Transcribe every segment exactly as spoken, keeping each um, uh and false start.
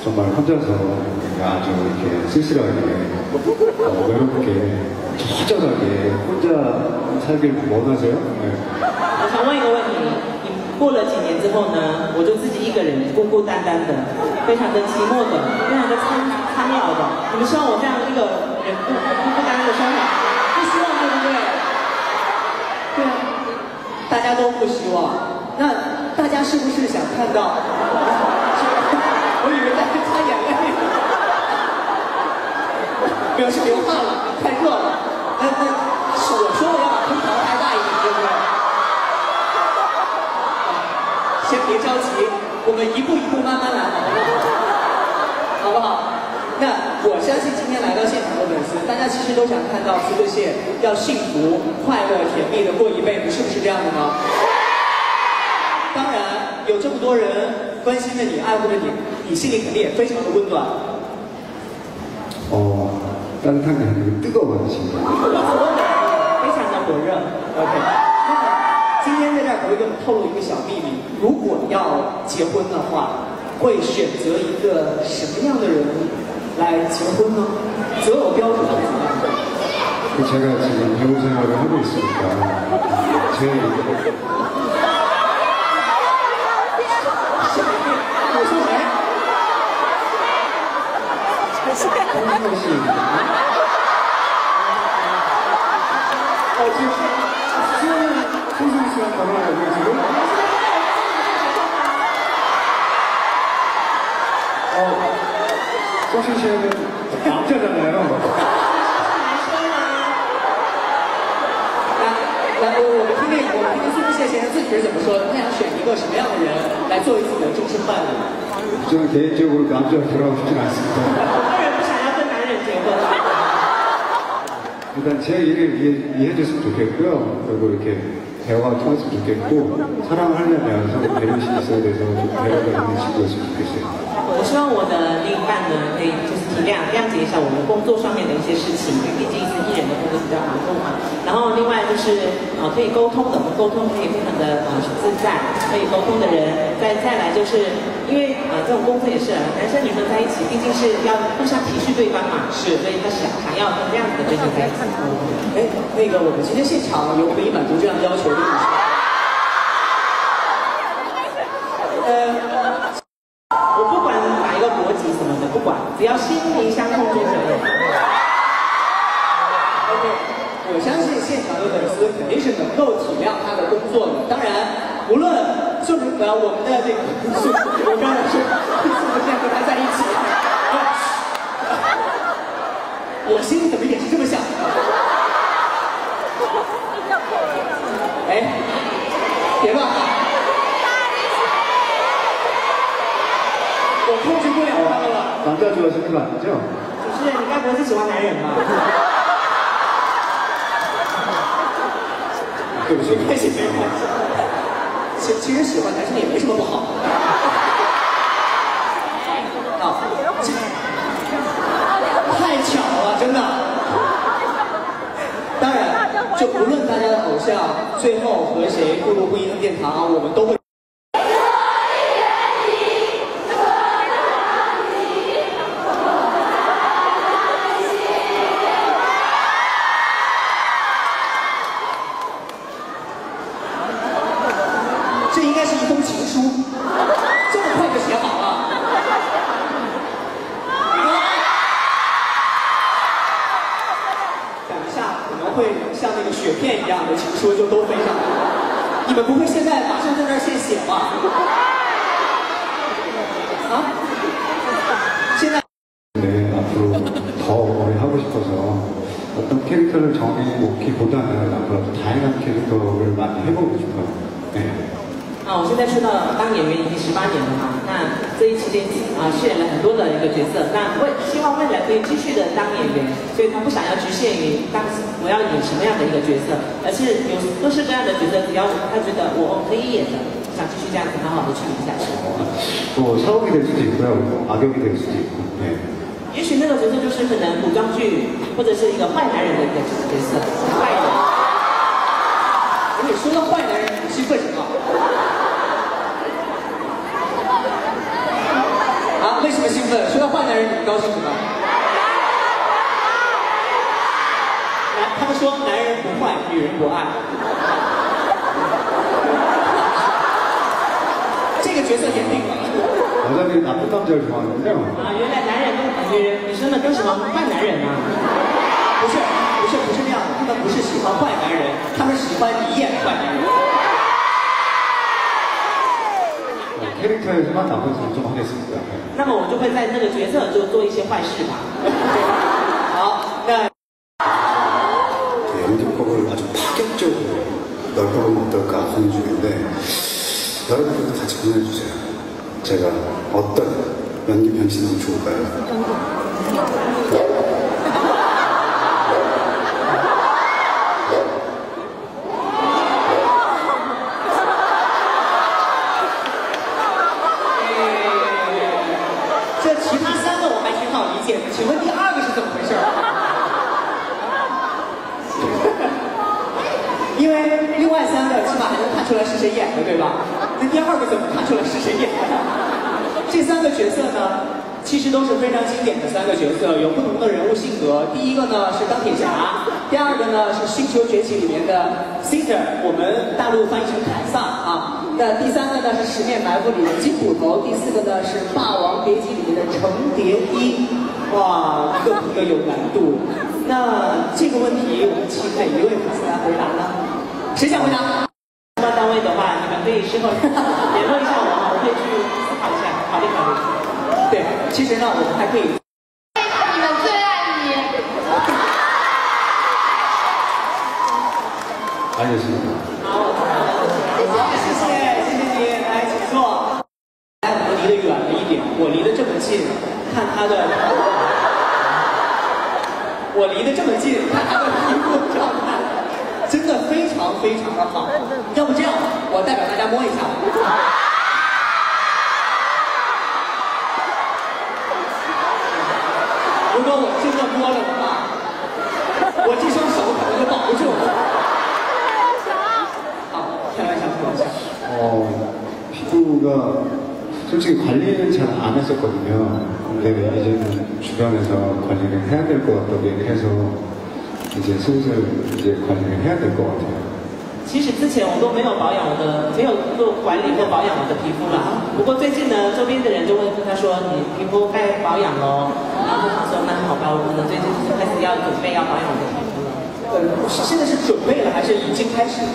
정말 혼자서 아주 이렇게 쓸쓸하게 어, 외롭게 허전하게 혼자 살기를 원하세요? 네. 我想问一个问题，你过了几年之后呢？我就自己一个人孤孤单单的，非常的寂寞的，非常的苍苍老的。你们希望我这样一个人孤孤孤单单的生活？不希望，对不对？对啊， 大家都不希望。那大家是不是想看到？我以为在擦眼泪。没有，是流汗了，太热了。那那是我说的要把空调开大一点，对不对？先别着急，我们一步一步慢慢来，好不好？好不好？那我相信今天来到现场的粉丝，大家其实都想看到苏志燮要幸福、快乐、甜蜜的过一辈子，是不是这样的呢？当然，有这么多人关心着你、爱护着你，你心里肯定也非常的温暖。 哦，따뜻한 게 아니고 뜨거워지십니다. 非常的火热。 OK。那今天在这儿可不可以给我们透露一个小秘密？如果要结婚的话，会选择一个什么样的人来结婚呢？择偶标准是怎么样的？ 제가 지금 배우 생활을 하고 있으니까 제 홍진호 씨. 어 지금 수영은 손승희 씨랑 결혼하려고요 지금? 어 소신 씨는 남자잖아요. 来，我我们听听，我们听听苏志燮先生自己是怎么说的。他想选一个什么样的人来作为自己的终身伴侣？ 저는 개인적으로 남자를 결혼하고 싶진 않습니다. 个人不想要跟男人结婚。 일단 제 일을 이해, 이해해줬으면 좋겠고요. 그리고 이렇게 대화가 통했으면 좋겠고 사랑을 하려면 서로 배려심이 있어야 돼서 좀 배려가 있는 친구였으면 좋겠어요. 我希望我的另一半呢，可以就是体谅谅解一下我们工作上面的一些事情，因为毕竟是艺人的工作比较忙碌嘛。然后另外就是呃可以沟通的，我们沟通可以非常的呃自在，可以沟通的人。再再来就是因为呃这种工作也是男生女生在一起，毕竟是要互相体恤对方嘛，是，所以他想想要跟这样子的对象在一起。 哎，那个我们今天现场有可以满足这样的要求的女生？呃。 我不管哪一个国籍什么的，不管，只要心灵相通就可以。 OK， 我相信现场的粉丝肯定是能够体谅他的工作的。当然，无论就是呃我们的这个，我刚才说，是不是和他在一起？我心里怎么也是这么想的。哎，别吧。 我控制不了他们了。 남자 좋아하시는 거 아니죠? 主持人，你该不会是喜欢男人吧？ 对不起，没关系，没关系。其其实喜欢男生也没什么不好。啊，太巧了，真的。当然，就不论大家的偶像最后和谁步入婚姻的殿堂，我们都会。 这应该是一封情书，这么快就写好了。等一下可能会像那个雪片一样的情书就都飞上来了。你们不会现在马上在那儿现写吧？啊？现在。 네, 앞으로 더 오래 하고 싶어서 어떤 캐릭터를 정해놓기보다는 앞으로 다양한 캐릭터를 많이 해보고 싶어요. 네. 啊，我现在出道当演员已经十八年了嘛，那这一期间啊饰演了很多的一个角色，那未希望未来可以继续的当演员，所以他不想要局限于当时我要演什么样的一个角色，而是有各式各样的角色，只要他觉得我可以演的，想继续这样子好好的去演下去。 뭐 사옥이 될 수도 있고요, 뭐 악역이 될 수도 있고. 네. 也许那个角色就是可能古装剧或者是一个坏男人的一个角色，坏人。 你说到坏男人，你兴奋什么？啊，为什么？ 么兴奋？说到坏男人，你们高兴什么？男，他们说男人不坏，女人不爱。这个角色演定了。 여자들이 나쁜 남자를 좋아하는군요. 啊，原来男人都女人女生们都喜欢坏男人啊？ 不是，不是，不是那样的，他们不是喜欢坏男人，他们喜欢你演坏男人。 캐릭터에서만 나쁜 짓을 좀 하겠습니다. 那么我就会在那个角色就做一些坏事吧。 好，那 연기법을 아주 파격적으로 넓혀보면 어떨까 하는 중인데 여러분들도 같이 보내주세요. 제가 어떤 연기 변신이 좋을까요? 네, 其他三个我还挺好理解的，请问第二个是怎么回事？因为另外三个起码还能看出来是谁演的，对吧？那第二个怎么看出来是谁演的？这三个角色呢，其实都是非常经典的三个角色，有不同的人物性格。第一个呢是钢铁侠，第二个呢是《星球崛起》里面的 Caesar， 我们大陆翻译成凯撒啊。那第三个呢是《十面埋伏》里的金斧头，第四个呢是《霸王别姬》里面的程蝶衣。哇，一个比一个有难度。那这个问题我们请哪一位粉丝来回答呢？谁想回答？ 单位的话，你们可以事后联络一下我，我会去思考一下，考虑考虑。 对，其实呢，我们还可以。 你们最爱你。 알겠습니다. 好，谢谢，谢谢你，来，请坐。哎，我们离得远了一点，我离得这么近，看他的，我离得这么近，看他的皮肤状态。 真的非常非常的好，要不这样，我代表大家摸一下。如果我真的摸了的话，我这双手可能就保不住。好，开玩笑，开玩笑。 어, 피부가 솔직히 관리는 잘 안 했었거든요. 근데 이제는 주변에서 관리를 해야 될 것 같다고 얘기해서 이제 슬슬 이제 관리를 해야 될 것 같아요. 其实之前我都没有保养我的，没有做管理或保养我的皮肤了。不过最近呢，周边的人就会跟他说：“你皮肤该保养喽。”然后就想说：“那好吧，我可能最近就是开始要准备要保养我的皮肤了。” 呃，现在是准备了还是已经开始？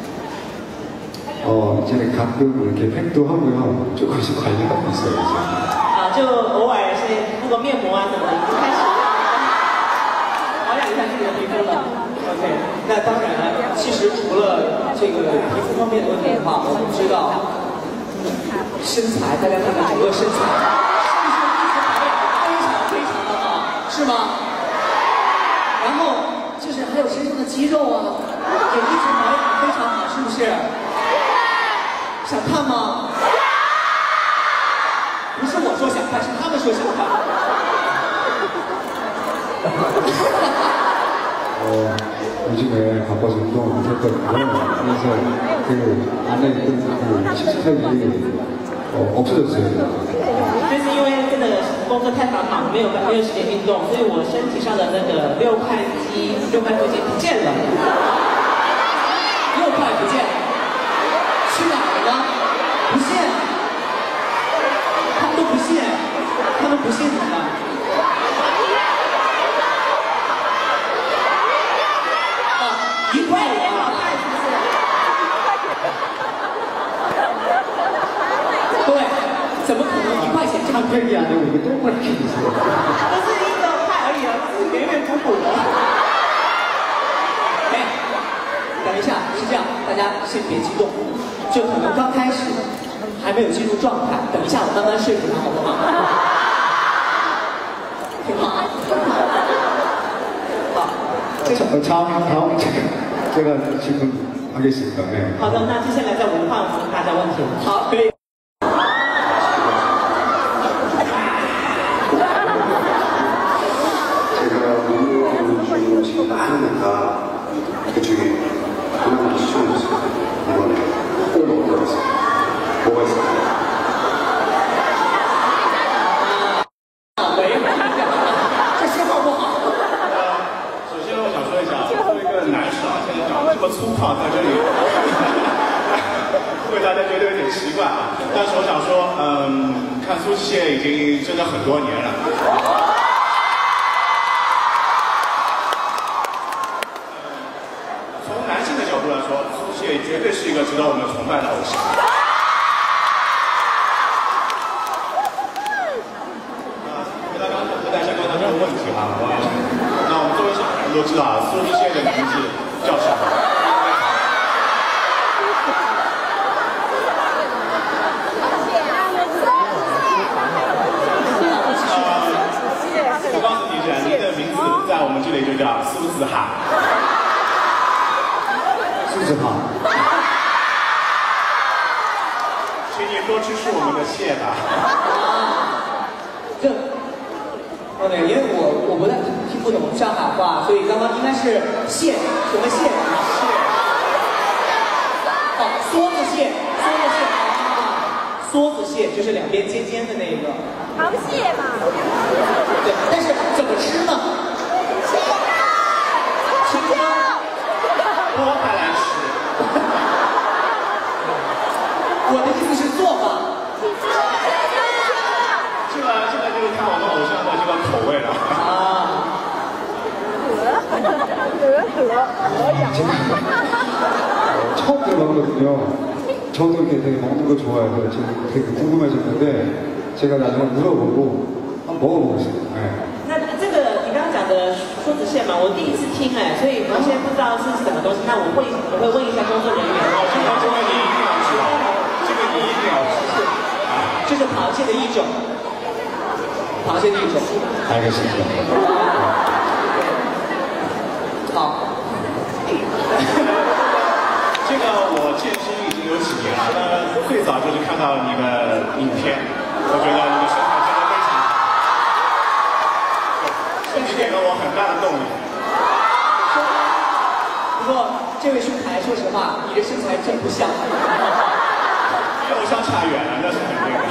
어, 이제 가끔 이렇게 팩도 하고요. 조금씩 관리하고 있어요, 이제. 啊，就偶尔是敷个面膜啊什么的，已经开始保养一下自己的皮肤了。 OK，那当然，其实除了这个皮肤方面的问题的话，我们知道身材，大家看看整个身材，是不是一直保养得非常非常的好，是吗？然后就是还有身上的肌肉啊，也一直保养得非常好，是不是？想看吗？不是我说想看，是他们说想看。 어, 요즘에 바빠서 운동을 못했거든요. 그래서 그 안에 있던 그 식스팩이 어, 없어졌어요. 就是因为真的工作太繁忙，没有没有时间运动，所以我身体上的那个六块肌、六块肌不见了。 六块不见了，去哪儿了呢？不信，他们都不信，他们不信怎么办？ 一块五啊！对，怎么可能一块钱这么贵？ 팩이 아니고 이게 동그랗게 있어요. 不是一个块而已啊，是圆圆鼓鼓的。 哎，等一下，是这样，大家先别激动，就可能刚开始还没有进入状态，等一下我慢慢说服他，好不好？挺好。好，这个 자, 다음, 다음 제가, 제가 질문 하겠습니다. 네. 好的，那接下来在文化回答大家问题。 好，可以。 제가 운동 중으로 지금 많으니까 그 중에 하나만 추천해주세요. 이번에 꼭 먹도록 하겠습니다. 뭐가 있을까요? 说，嗯，看苏志燮已经真的很多年了。从男性的角度来说，苏志燮绝对是一个值得我们崇拜的偶像。那回答刚才和大家刚才这个问题啊，那我们作为上海人都知道啊，苏志燮的名字叫什么？ 我告诉你，你的名字在我们这里就叫苏子涵。 苏子涵， 请你多吃吃我们的蟹吧。 这，哦对，因为我我不太听不懂上海话，所以刚刚应该是蟹，什么蟹？蟹。哦，梭子蟹，梭子蟹啊，梭子蟹就是两边尖尖的那个。 螃蟹嘛， 对，但是怎么吃呢？清蒸， 剥开来吃。 我的意思是做法。 这个这个就是看我们偶像的这个口味了。 啊。 처음 들어봤거든요. 저도 이렇게 되게 먹는 거 좋아해서 지금 되게 궁금해졌는데. 제가 나중에 물어보고 한번 먹어보겠습니다. 네. 那这个你刚刚讲的梭子蟹嘛，我第一次听哎，所以完全不知道是什么东西。那我会我会问一下工作人员。 这个这个你一定要知道，这个你一定要知道。 这是螃蟹的一种，螃蟹的一种。 알겠습니다. 好。 这个我健身已经有几年了，那最早就是看到你的影片。 我觉得你的身材真的非常好，对，你给了我很大的动力。 不过这位兄台，说实话，你的身材真不像， 比偶像差远了，那是肯定的。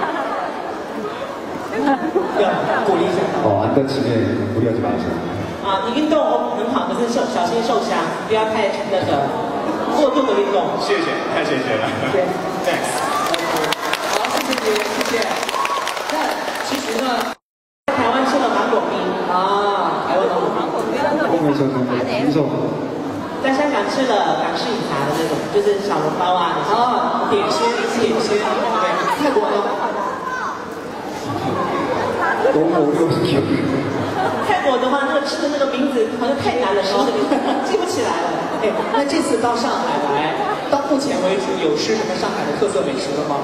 要鼓励一下。 어, 안 다치게 무리하지 마세요. 啊，你运动很好，可是受小心受伤，不要太那个过度的运动。 谢谢，太谢谢了。 对 ，thanks。 好，谢谢你，谢谢。那其实呢， 台湾吃了芒果冰啊，台湾芒果冰， 한국에서는 인성 在香港吃了港式饮茶的那种，就是小笼包啊， 啊，点心，点心，对，泰国呢？ 너무 어려워서 기억이 泰国的话，那个吃的那个名字好像太难了，食物的名字记不起来了。 哎，那这次到上海来，到目前为止有吃什么上海的特色美食了吗？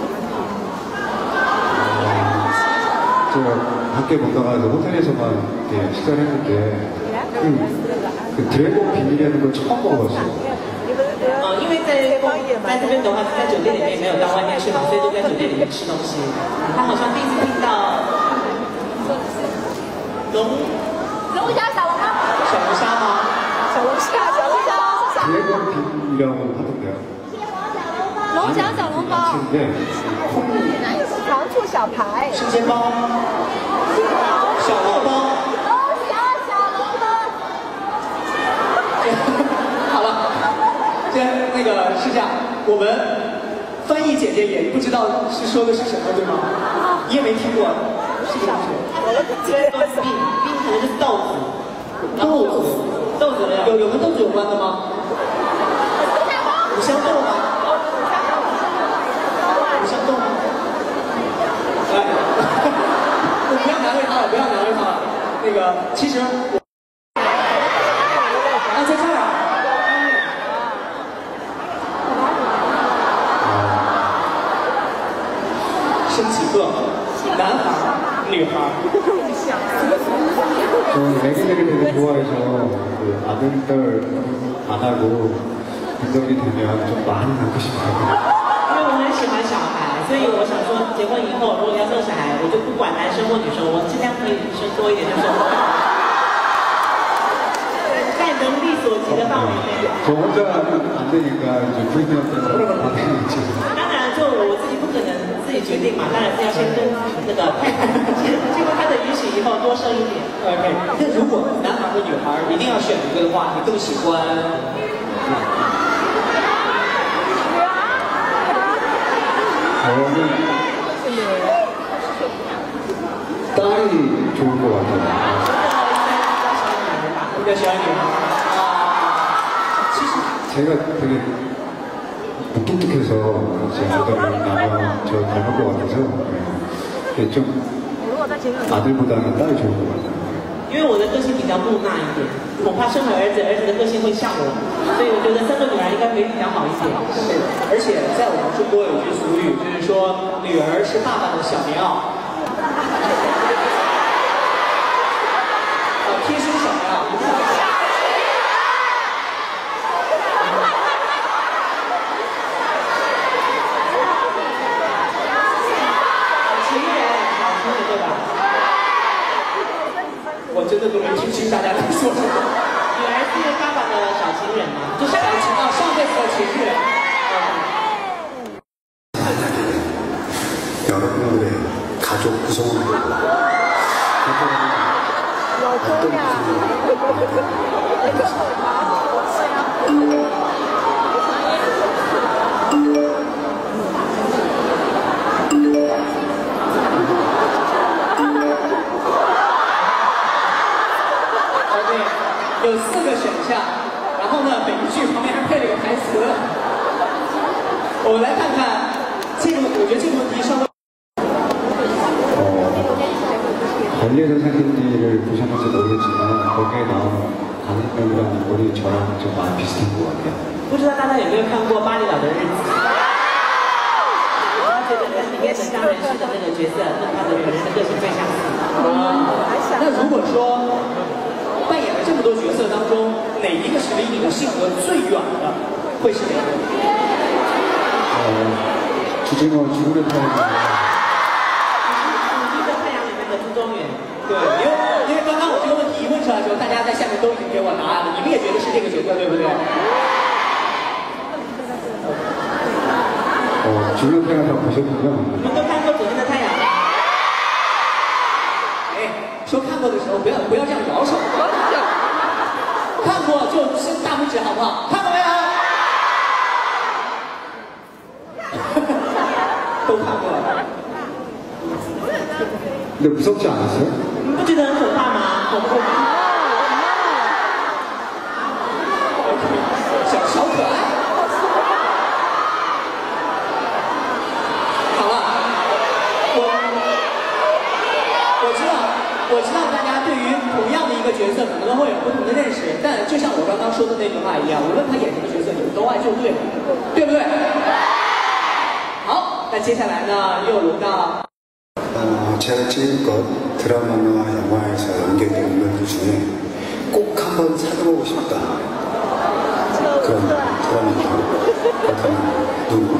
제가 밖에 먹다가 호텔에서만 이렇게 식사를 했는데 그, 그 드래곤 비밀이라는 걸 처음 먹어봤어요. 呃，因为在公在这边的话，在酒店里面没有到外面去嘛，所以都在酒店里面吃东西。他好像第一次听到龙龙虾小笼包， 小龙虾吗？ 小龙虾小龙虾， 드래곤 비밀이라고 하던데요. 龙虾小笼包， 근데 糖醋小排， 生煎包，小笼包。 龙虾小笼包。 好了，这那个是这样，我们翻译姐姐也不知道是说的是什么，对吗？你也没听过，是不是？ 冰冰可能就是豆子， 豆子， 豆子的有有跟豆子有关的吗？五香豆吗？五香豆吗？哎，不要难为他了，不要难为他了。那个，其实我啊，在这儿啊。生几个？男孩、女孩。 저는 애기들이 되게 좋아해서 그 아들들 안 하고 인정이 되면 좀 많이 낳고 싶어요. 因为我很喜欢小孩，所以我想说，结婚以后如果要生小孩，我就不管男生或女生，我尽量可以生多一点就生多一点，在能力所及的范围内。 저 혼자는 안 되니까 이제 부인한테 허락을 받는 거지. 当然，就我自己不可能自己决定嘛，当然是要先跟那个太太，经过他的允许以后多生一点。 OK，那如果男孩和女孩一定要选一个的话，你更喜欢？ 저는 딸이 좋을 것 같아요. 比较喜欢女孩啊。其实 제가 되게 무뚝뚝해서 제 아들을 나면 저 닮을 것 같아서 네, 좀 아들보다는 딸이 좋을 것 같아요. 因为我的个性比较木讷一点，恐怕生了儿子，儿子的个性会像我，所以我觉得生个女儿应该会比较好一点。 对，而且在我们中国有句俗语，就是说女儿是爸爸的小棉袄。啊，贴身小棉袄。 情人，好情人对吧？ 我真的都没听清大家在说什么。 女儿是爸爸的小情人嘛，就小情啊，上辈子的情人。 여러분들의 가족 구성원을 어떤 OK， 有四个选项，然后呢，每一句旁边还配了个台词。我们来看看这个，我觉得这个问题稍微。 관리에서 생긴 일을 보셨는지 모르겠지만 거기에 나오는 강인명이라는 인물이 저랑 좀 많이 비슷한 것 같아요. 不知道大家有没有看过《巴厘岛的日子》？觉得跟里面的张人士的那个角色跟他的本人的个性最相似。 那如果说扮演了这么多角色当中，哪一个是离你的性格最远的，会是哪个？ 呃，주진호 죽음의 타임. 对，因为因为刚刚我这个问题一问出来的时候，大家在下面都已经给我答案了，你们也觉得是这个角色，对不对？ 어, 죽음의 타임 다 보셨군요. 你们都看过《左边的太阳》？ 哎，说看过的时候不要不要这样摇手，看过就伸大拇指好不好？看过没有？都看过了。 근데 무섭지 않았어요? 你不觉得很可怕吗？恐怖吗？ 小小可爱。好了，我我知道，我知道大家对于同样的一个角色可能会有不同的认识，但就像我刚刚说的那句话一样，无论他演什么角色，你们都爱就对了，对不对？好，那接下来呢，又轮到。 어, 제가 지금껏 드라마나 영화에서 연기했던 인물들 중에 꼭 한번 사귀어보고 싶다 그런 드라마입니다. 그렇다면 누구?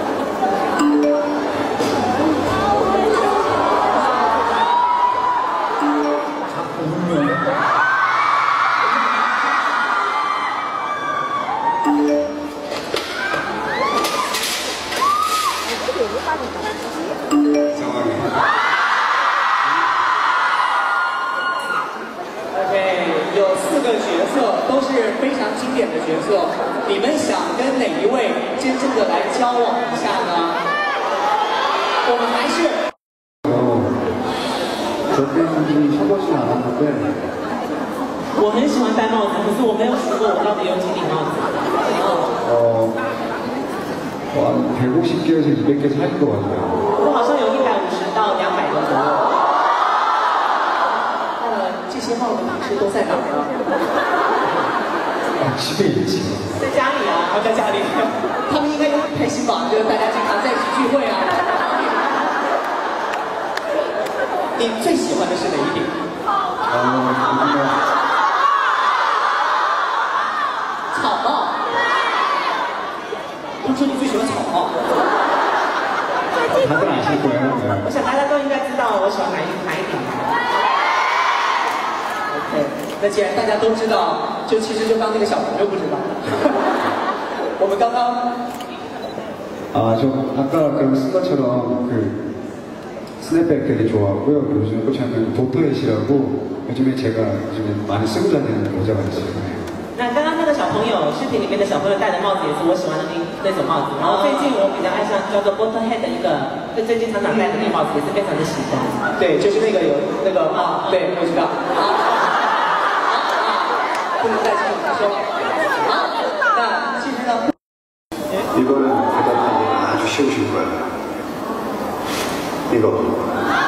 OK， 有四个角色都是非常经典的角色，你们想跟哪一位真正的来交往一下呢？我们还是 어, 저때는 쳐보진 않았는데 我很喜欢戴帽子，可是我没有想过我到底有几顶帽子。 어, 어, 한 백오십 개에서 이백 개 사이인 것 같아요. 我好像有一百五十到两百个左右。 呃，这些帽子平时都在哪儿呢？ 아, 집에 있지. 在家里啊， 啊，在家里，他们应该也很开心吧？就是大家经常在一起聚会啊。你最喜欢的是哪一顶？ 어, 요즘에 草帽。他们说你最喜欢草帽。 다들 아실 거예요. 我想大家都应该知道我喜欢哪一哪一顶。 OK， 那既然大家都知道，就其实就当那个小朋友不知道。我们刚刚 아, 저 아까 그쓴 것처럼 그 스냅백 되게 좋아하고요. 요즘 꽂혀있는 도토햇이라고 요즘에 제가 요즘에 많이 쓰고 다니는 모자가 있어요. 那刚刚那个小朋朋友视频里面的小朋友戴的帽子也是我喜欢的那那种帽子。然后最近我比较爱上叫做 Butterhead 的一个，就最近常常戴的那个帽子也是非常的喜欢。 对，就是那个有那个啊，对，我知道。啊啊，不能再继续说了。好，那其实呢， 이거는 대답하기 아주 쉬우실 거예요. 이거.